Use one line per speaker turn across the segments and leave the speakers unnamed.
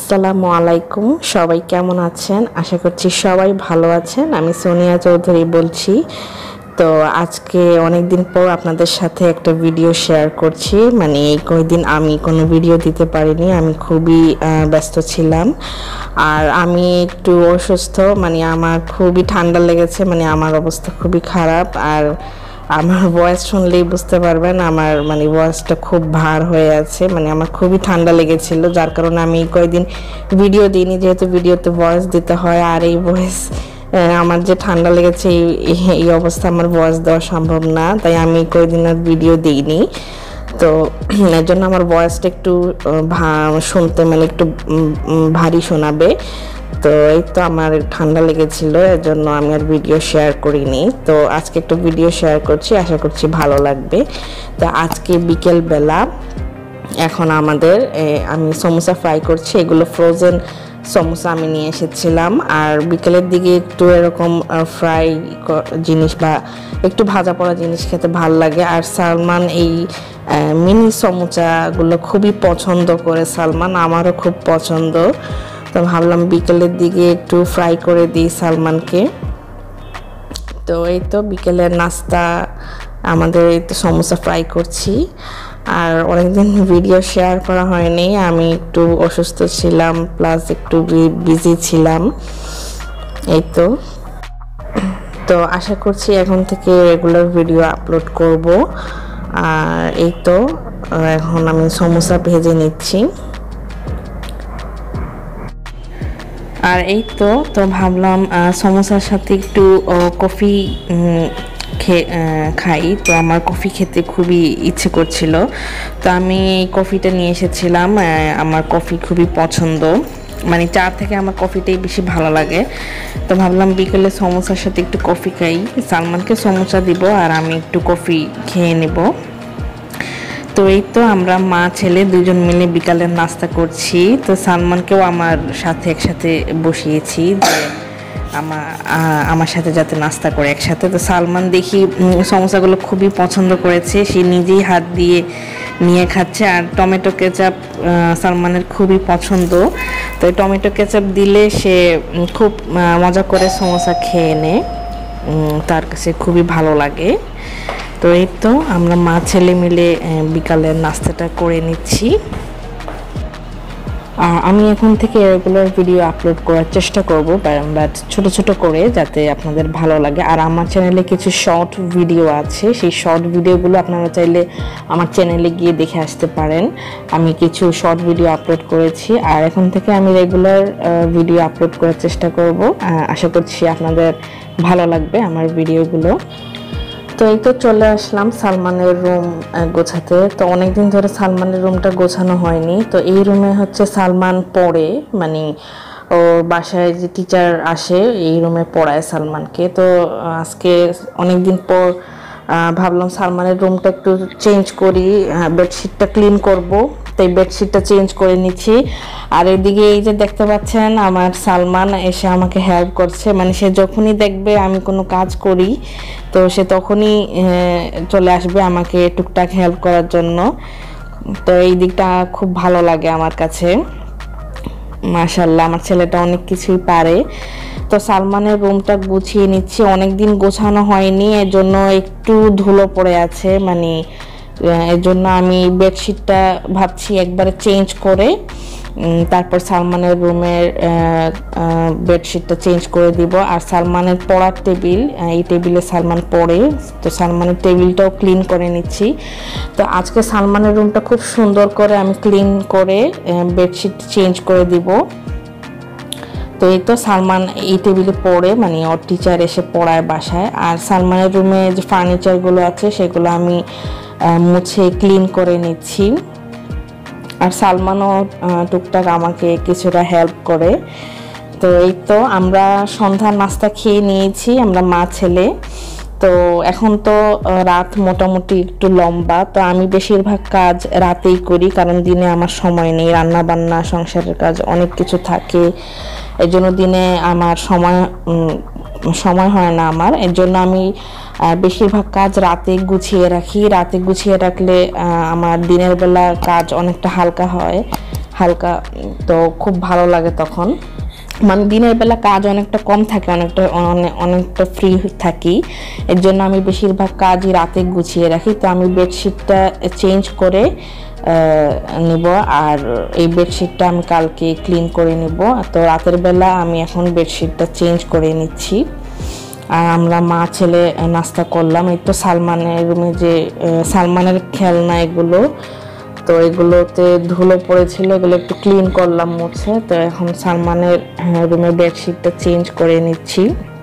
আসসালামু আলাইকুম। সবাই কেমন আছেন? আশা করছি সবাই ভালো আছেন। আমি সোনিয়া চৌধুরী বলছি। তো আজকে অনেক দিন পর আপনাদের সাথে একটা ভিডিও শেয়ার করছি। মানে এই কয়েকদিন আমি কোনো ভিডিও দিতে পারিনি, আমি খুবই ব্যস্ত ছিলাম। আর আমি একটু অসুস্থ, মানে আমার খুবই ঠান্ডা লেগেছে, মানে আমার অবস্থা খুবই খারাপ। আর আমার ভয়েস শুনলেই বুঝতে পারবেন আমার মানে ভয়েসটা খুব ভার হয়ে আছে, মানে আমার খুবই ঠান্ডা লেগেছিল, যার কারণে আমি কয়েকদিন ভিডিও দিইনি, যেহেতু ভিডিওতে ভয়েস দিতে হয়। আর এই ভয়েস আমার যে ঠান্ডা লেগেছে এই অবস্থা আমার ভয়েস দেওয়া সম্ভব না, তাই আমি কয়েকদিন আর ভিডিও দিইনি। তো এর জন্য আমার ভয়েসটা একটু শুনতে মানে একটু ভারী শোনাবে। তো এই তো আমার ঠান্ডা লেগেছিল, এর জন্য আমি আর ভিডিও শেয়ার করিনি। তো আজকে একটু ভিডিও শেয়ার করছি, আশা করছি ভালো লাগবে। তো আজকে বিকেলবেলা এখন আমাদের আমি সমোসা ফ্রাই করছি। এগুলো ফ্রোজেন সমোসা আমি নিয়ে এসেছিলাম। আর বিকেলের দিকে একটু এরকম ফ্রাই জিনিস বা একটু ভাজা পোড়া জিনিস খেতে ভাল লাগে। আর সালমান এই মিনি সমোসাগুলো খুবই পছন্দ করে সালমান, আমারও খুব পছন্দ। তো ভাবলাম বিকেলের দিকে একটু ফ্রাই করে দিই সালমানকে। তো এই তো বিকেলের নাস্তা আমাদের এই তো সমোসা ফ্রাই করছি। আর অনেকদিন ভিডিও শেয়ার করা হয়নি, আমি একটু অসুস্থ ছিলাম, প্লাস একটু বিজি ছিলাম। এই তো তো আশা করছি এখন থেকে রেগুলার ভিডিও আপলোড করব। আর এই তো এখন আমি সমোসা ভেজে নিচ্ছি। আর এই তো ভাবলাম সমোসার সাথে একটু কফি খাই। তো আমার কফি খেতে খুবই ইচ্ছে করছিল, তো আমি কফিটা নিয়ে এসেছিলাম। আমার কফি খুবই পছন্দ, মানে চা থেকে আমার কফিটাই বেশি ভালো লাগে। তো ভাবলাম বিকেলে সমোসার সাথে একটু কফি খাই, সালমানকে সমোসা দিব আর আমি একটু কফি খেয়ে নেব। তো এই তো আমরা মা ছেলে দুজন মিলে বিকালের নাস্তা করছি। তো সালমানকেও আমার সাথে একসাথে বসিয়েছি যে আমার সাথে যাতে নাস্তা করে একসাথে। তো সালমান দেখি সমোসাগুলো খুবই পছন্দ করেছে, সে নিজেই হাত দিয়ে নিয়ে খাচ্ছে। আর টমেটো কেচাপ সালমানের খুবই পছন্দ, তো টমেটো কেচাপ দিলে সে খুব মজা করে সমোসা খেয়ে নেয়, তার কাছে খুবই ভালো লাগে। তো এই তো আমরা মা ছেলে মিলে বিকালের নাস্তাটা করে নিচ্ছি। আমি এখন থেকে রেগুলার ভিডিও আপলোড করার চেষ্টা করব, বাট ছোট ছোট করে, যাতে আপনাদের ভালো লাগে। আর আমার চ্যানেলে কিছু শর্ট ভিডিও আছে, সেই শর্ট ভিডিওগুলো আপনারা চাইলে আমার চ্যানেলে গিয়ে দেখে আসতে পারেন। আমি কিছু শর্ট ভিডিও আপলোড করেছি, আর এখন থেকে আমি রেগুলার ভিডিও আপলোড করার চেষ্টা করব। আশা করছি আপনাদের ভালো লাগবে আমার ভিডিওগুলো। তো এই তো চলে আসলাম সালমানের রুম গোছাতে। তো অনেকদিন ধরে সালমানের রুমটা গোছানো হয়নি। তো এই রুমে হচ্ছে সালমান পড়ে, মানে ওর বাসায় যে টিচার আসে এই রুমে পড়ায় সালমানকে। তো আজকে অনেকদিন পর ভাবলাম সালমানের রুমটা একটু চেঞ্জ করি, বেডশিটটা ক্লিন করব, তাই বেডশিটটা চেঞ্জ করে নিচ্ছি। আর এদিকে এই যে দেখতে পাচ্ছেন আমার সালমান এসে আমাকে হেল্প করছে, মানে সে যখনই দেখবে আমি কোনো কাজ করি তো সে তখনই চলে আসবে আমাকে টুকটাক হেল্প করার জন্য। তো এই দিকটা খুব ভালো লাগে আমার কাছে। মাশাআল্লাহ, আমার ছেলেটা অনেক কিছুই পারে। তো সালমানের রুমটা গুছিয়ে নিচ্ছি, অনেকদিন গোছানো হয়নি, এর জন্য একটু ধুলো পড়ে আছে, মানে এর জন্য আমি বেডশিটটা ভাবছি একবারে চেঞ্জ করে তারপর সালমানের রুমের বেডশিটটা চেঞ্জ করে দিব। আর সালমানের পড়ার টেবিল, এই টেবিলে সালমান পড়ে, তো সালমানের টেবিলটাও ক্লিন করে নিচ্ছি। তো আজকে সালমানের রুমটা খুব সুন্দর করে আমি ক্লিন করে বেডশিট চেঞ্জ করে দিব। তো এই তো সালমান এই টেবিলে পড়ে, মানে ওর টিচার এসে পড়ায় বাসায়। আর সালমানের রুমে যে ফার্নিচারগুলো আছে সেগুলো আমি মুছে ক্লিন করে নিচ্ছি। আর সালমানও টুকটাক আমাকে কিছুটা হেল্প করে। তো এই তো আমরা সন্ধ্যার নাস্তা খেয়ে নিয়েছি আমরা মা ছেলে। তো এখন তো রাত মোটামুটি একটু লম্বা, তো আমি বেশিরভাগ কাজ রাতেই করি, কারণ দিনে আমার সময় নেই, রান্না বান্না সংসারের কাজ অনেক কিছু থাকে, এই জন্য দিনে আমার সময় হয় না আমার। এর জন্য আমি বেশিরভাগ কাজ রাতে গুছিয়ে রাখি। রাতে গুছিয়ে রাখলে আমার দিনের বেলা কাজ অনেকটা হালকা হয়, হালকা, তো খুব ভালো লাগে তখন। মানে দিনের বেলা কাজ অনেকটা কম থাকে, অনেকটা ফ্রি থাকি, এর জন্য আমি বেশিরভাগ কাজই রাতে গুছিয়ে রাখি। তো আমি বেডশিটটা চেঞ্জ করে নিব, আর এই বেডশিটটা আমি কালকে ক্লিন করে নিব। তো রাতের বেলা আমি এখন বেডশিটটা চেঞ্জ করে নিচ্ছি। আর আমরা মা ছেলে নাস্তা করলাম। এই তো সালমানের রুমে যে সালমানের খেলনা এগুলো, তো এগুলোতে ধুলো পড়েছিল, এগুলো একটু ক্লিন করলাম মুছে। তো এখন সালমানের রুমে বেডশিটটা চেঞ্জ করে নিচ্ছি।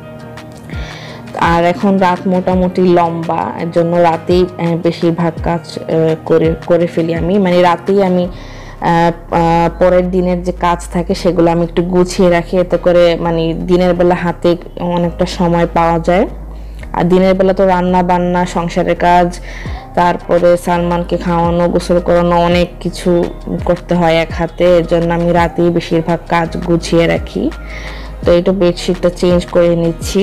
আর এখন রাত মোটামুটি লম্বা, এর জন্য রাতেই বেশিরভাগ কাজ করে ফেলি আমি। মানে রাতেই আমি পরের দিনের যে কাজ থাকে সেগুলো আমি একটু গুছিয়ে রাখি, এতে করে মানে দিনের বেলা হাতে অনেকটা সময় পাওয়া যায়। আর দিনের বেলা তো রান্না বান্না, সংসারের কাজ, তারপরে সালমানকে খাওয়ানো, গোসল করানো, অনেক কিছু করতে হয় এক হাতে, এর জন্য আমি রাতেই বেশিরভাগ কাজ গুছিয়ে রাখি। তো এটা বেডশিটটা চেঞ্জ করে নিচ্ছি।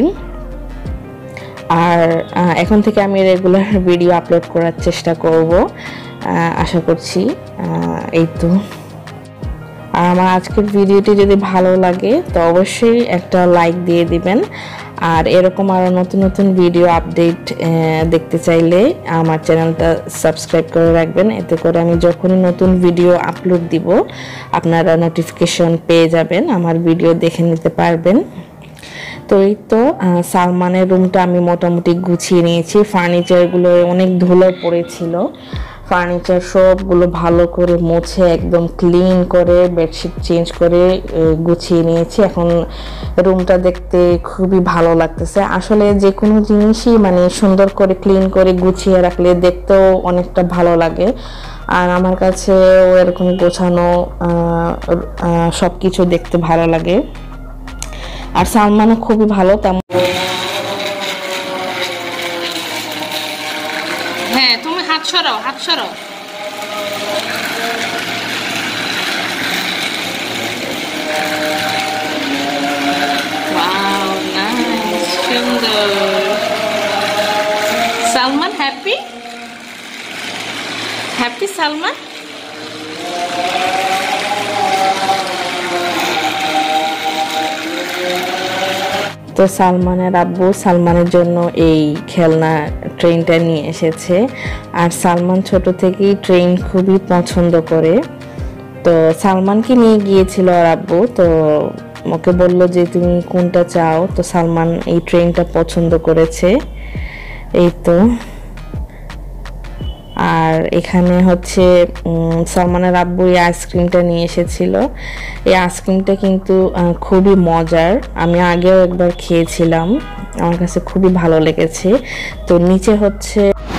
আর এখন থেকে আমি রেগুলার ভিডিও আপলোড করার চেষ্টা করব, আশা করছি। এই তো, আর আমার আজকের ভিডিওটি যদি ভালো লাগে তো অবশ্যই একটা লাইক দিয়ে দিবেন। আর এরকম আরও নতুন নতুন ভিডিও আপডেট দেখতে চাইলে আমার চ্যানেলটা সাবস্ক্রাইব করে রাখবেন, এতে করে আমি যখনই নতুন ভিডিও আপলোড দিব আপনারা নোটিফিকেশন পেয়ে যাবেন, আমার ভিডিও দেখে নিতে পারবেন। তো এই তো সালমানের রুমটা আমি মোটামুটি গুছিয়ে নিয়েছি। ফার্নিচারগুলো অনেক ধুলো পড়েছিল, ফার্নিচার সবগুলো ভালো করে মুছে একদম ক্লিন করে বেডশিট চেঞ্জ করে গুছিয়ে নিয়েছি। এখন রুমটা দেখতে খুবই ভালো লাগতেছে। আসলে যে কোনো জিনিসই মানে সুন্দর করে ক্লিন করে গুছিয়ে রাখলে দেখতেও অনেকটা ভালো লাগে। আর আমার কাছে এরকম গোছানো সব কিছু দেখতে ভালো লাগে। আর সালমানও খুবই ভালো তেমন। হ্যাঁ, তুমি হাত সরাও, হাত সরাও। ওয়াও, নাইস, সুন্দর। Salman happy, happy Salman. তো সালমানের আব্বু সালমানের জন্য এই খেলনা ট্রেনটা নিয়ে এসেছে। আর সালমান ছোট থেকেই ট্রেন খুবই পছন্দ করে। তো সালমানকে নিয়ে গিয়েছিল আর আব্বু, তো ওকে বললো যে তুমি কোনটা চাও। তো সালমান এই ট্রেনটা পছন্দ করেছে। এই তো, আর এখানে হচ্ছে সালমানের আব্বু এই আইসক্রিমটা নিয়ে এসেছিল। এই আইসক্রিমটা কিন্তু খুবই মজার, আমি আগেও একবার খেয়েছিলাম, আমার কাছে খুবই ভালো লেগেছে। তো নিচে হচ্ছে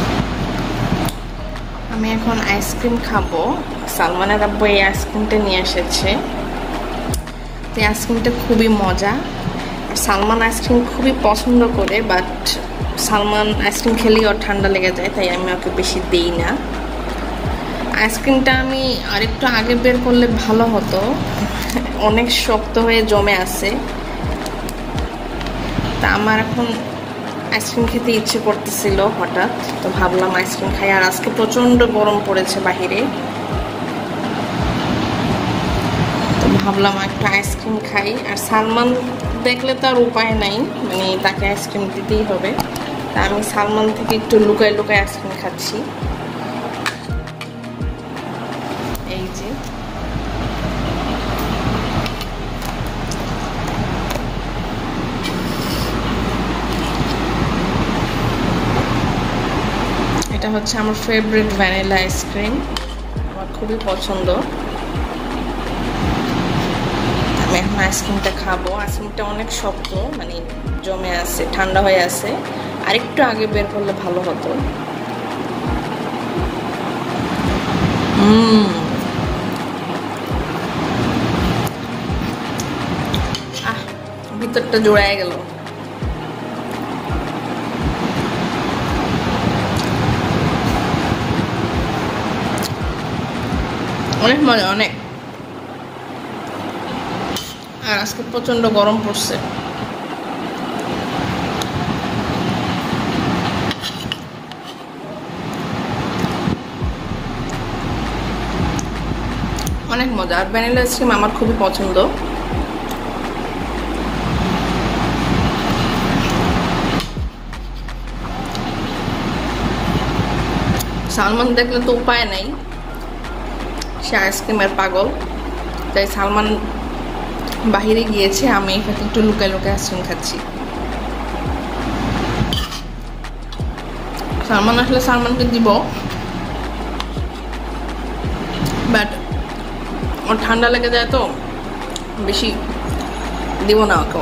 আমি এখন আইসক্রিম খাবো। সালমানের আব্বু এই আইসক্রিমটা নিয়ে এসেছে। তো এই আইসক্রিমটা খুবই মজা। সালমান আইসক্রিম খুবই পছন্দ করে, বাট সালমান আইসক্রিম খেলেই ওর ঠান্ডা লেগে যায়, তাই আমি ওকে বেশি দিই না। আইসক্রিমটা আমি আরেকটু আগে বের করলে ভালো হতো, অনেক শক্ত হয়ে জমে আছে। তা আমার এখন আইসক্রিম খেতে ইচ্ছে করতেছিল হঠাৎ, তো ভাবলাম আইসক্রিম খাই। আর আজকে প্রচণ্ড গরম পড়েছে বাহিরে, তো ভাবলাম একটা আইসক্রিম খাই। আর সালমান দেখলে তো আর উপায় নাই, মানে তাকে আইসক্রিম দিতেই হবে। তা আমি সালমান থেকে একটু লুকায় লুকায় আইসক্রিম খাচ্ছি। এই যে এটা হচ্ছে আমার ফেভারিট ভ্যানিলা আইসক্রিম, আমার খুবই পছন্দ। আমি এখন আইসক্রিমটা খাবো। আইসক্রিমটা অনেক শক্ত, মানে জমে আছে, ঠান্ডা হয়ে আছে। আরেকটু আগে বের করলে ভালো হতো। ভিতরটা জোড়ায় গেল। অনেক মজা, অনেক। আর আজকে প্রচন্ড গরম পড়ছে।
অনেক মজা। আর ভ্যানিলা আইসক্রিম আমার খুবই পছন্দ। সালমান দেখলে তো উপায় নাই, সে আইসক্রিমের পাগল, তাই সালমান বাহিরে গিয়েছে, আমি এখানে একটু লুকায় লুকায় আইসক্রিম খাচ্ছি। সালমান আসলে সালমানকে দিব, বাট ওর ঠান্ডা লেগে যায় তো বেশি দিব না ওকে।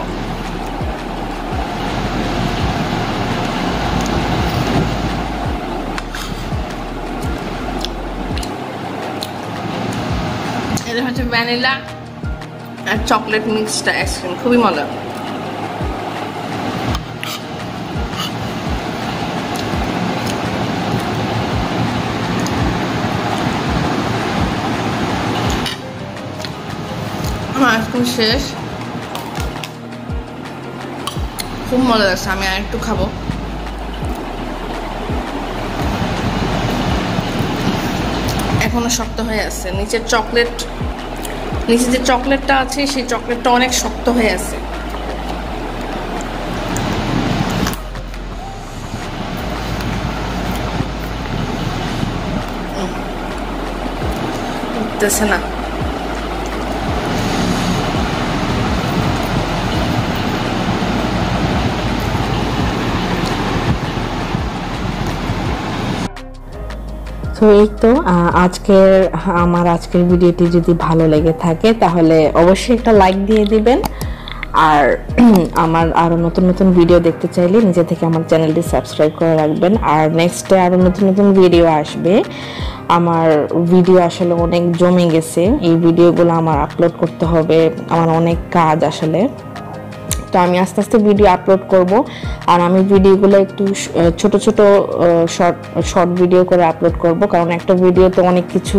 এটা হচ্ছে ভ্যানিলা আর চকলেট মিক্সড আইসক্রিম, খুবই মজা। আমার আইসক্রিম শেষ, খুব মজা লাগছে, আমি আর একটু খাবো। এখনো শক্ত হয়ে আছে, নিচে যে চকলেটটা আছে সেই চকলেটটা অনেক শক্ত হয়ে আছে। উঠতেছে না।
তো এই তো আমার আজকের ভিডিওটি যদি ভালো লেগে থাকে তাহলে অবশ্যই একটা লাইক দিয়ে দিবেন। আর আমার আরো নতুন নতুন ভিডিও দেখতে চাইলে নিজে থেকে আমার চ্যানেলটি সাবস্ক্রাইব করে রাখবেন। আর নেক্সটে আরো নতুন নতুন ভিডিও আসবে। আমার ভিডিও আসলে অনেক জমে গেছে, এই ভিডিওগুলো আমার আপলোড করতে হবে, আমার অনেক কাজ আসলে। তো আমি আস্তে আস্তে ভিডিও আপলোড করব। আর আমি ভিডিওগুলো একটু ছোট ছোট শর্ট ভিডিও করে আপলোড করব, কারণ একটা ভিডিওতে অনেক কিছু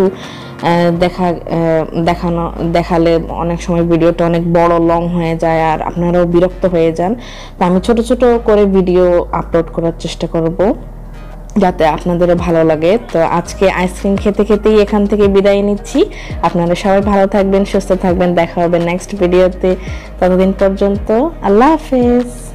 দেখালে অনেক সময় ভিডিওটা অনেক বড় লং হয়ে যায় আর আপনারাও বিরক্ত হয়ে যান। তো আমি ছোট ছোট করে ভিডিও আপলোড করার চেষ্টা করব যাতে আপনাদেরও ভালো লাগে। তো আজকে আইসক্রিম খেতে খেতেই এখান থেকে বিদায় নিচ্ছি। আপনারা সবাই ভালো থাকবেন, সুস্থ থাকবেন, দেখা হবে নেক্সট ভিডিওতে। ততদিন পর্যন্ত আল্লাহ হাফেজ।